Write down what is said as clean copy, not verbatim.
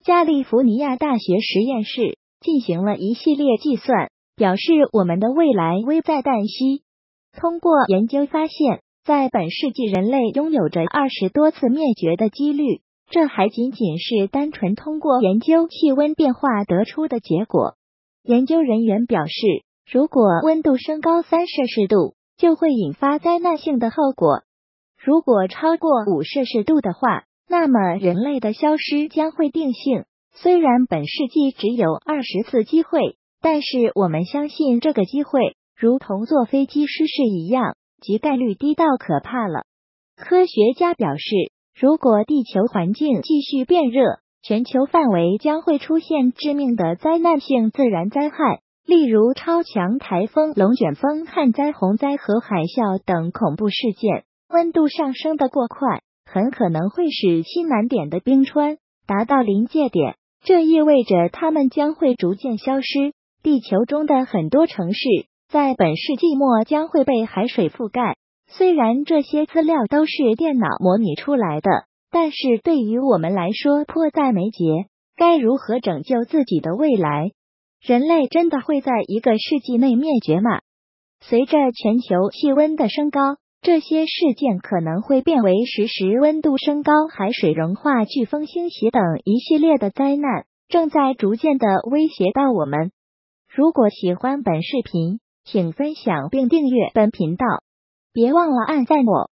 加利福尼亚大学实验室进行了一系列计算，表示我们的未来危在旦夕。通过研究发现，在本世纪人类拥有着20多次灭绝的几率，这还仅仅是单纯通过研究气温变化得出的结果。研究人员表示，如果温度升高3摄氏度，就会引发灾难性的后果。如果超过5摄氏度的话，那么人类的消失将会定性。虽然本世纪只有20次机会，但是我们相信这个机会如同坐飞机失事一样，其概率低到可怕了。科学家表示，如果地球环境继续变热，全球范围将会出现致命的灾难性自然灾害，例如超强台风、龙卷风、旱灾、洪灾和海啸等恐怖事件。温度上升的过快，很可能会使西南点的冰川达到临界点，这意味着它们将会逐渐消失。地球中的很多城市在本世纪末将会被海水覆盖。虽然这些资料都是电脑模拟出来的，但是对于我们来说迫在眉睫。该如何拯救自己的未来？人类真的会在一个世纪内灭绝吗？随着全球气温的升高，这些事件可能会变为实时温度升高、海水融化、飓风兴起等一系列的灾难，正在逐渐的威胁到我们。如果喜欢本视频，请分享并订阅本频道，别忘了按赞哦。